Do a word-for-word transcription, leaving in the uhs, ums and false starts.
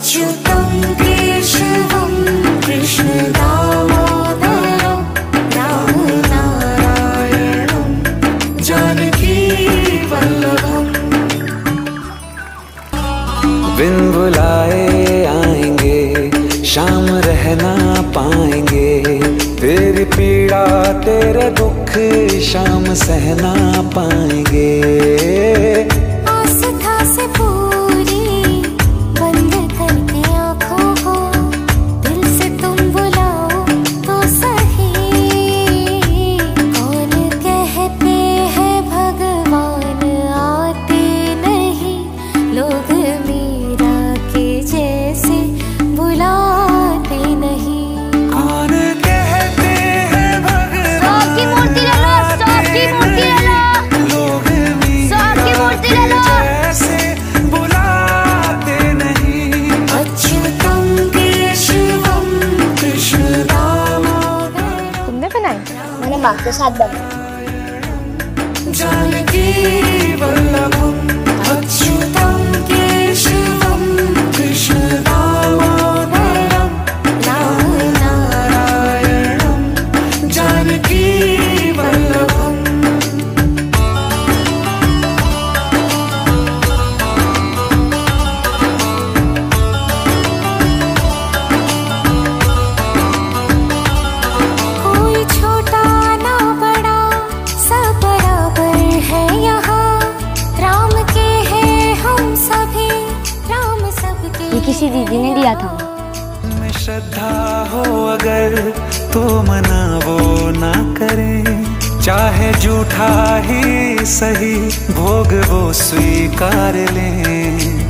अच्युतं केशवं कृष्ण दामोदरं रामनारायणं जानकी वल्लभम्। बिन बुलाए आएंगे, शाम रहना पाएंगे, तेरी पीड़ा तेरे दुख शाम सहना पाएंगे। आस्था से पूरी बंद करके आँखों को, दिल से तुम बुलाओ तो सही। कौन कहते हैं भगवान आते नहीं, लोग मीरा के जैसे बुलाते नहीं। कौन कहते हैं भगवान सौ की मूर्ति ले लो, सौ की मूर्ति ले लो, लोग सौ की मूर्ति ले लो। जैसे बुलाते नहीं। अच्युतं केशवं कृष्ण दामोदरं। तुमने बनाई? मैंने माँ के साथ बनाई। जानकी वल्लभम्। अच्युतं केशवं कृष्ण दामोदरं रामनारायणं जानकी वल्लभम्। कोई छोटा ना बड़ा सब बराबर है यहाँ, राम के हैं हम सभी, राम सबके। ये किसी दीदी ने दिया था। में श्रद्धा हो अगर तो मना वो ना करें, चाहे झूठा ही सही भोग वो स्वीकार लें।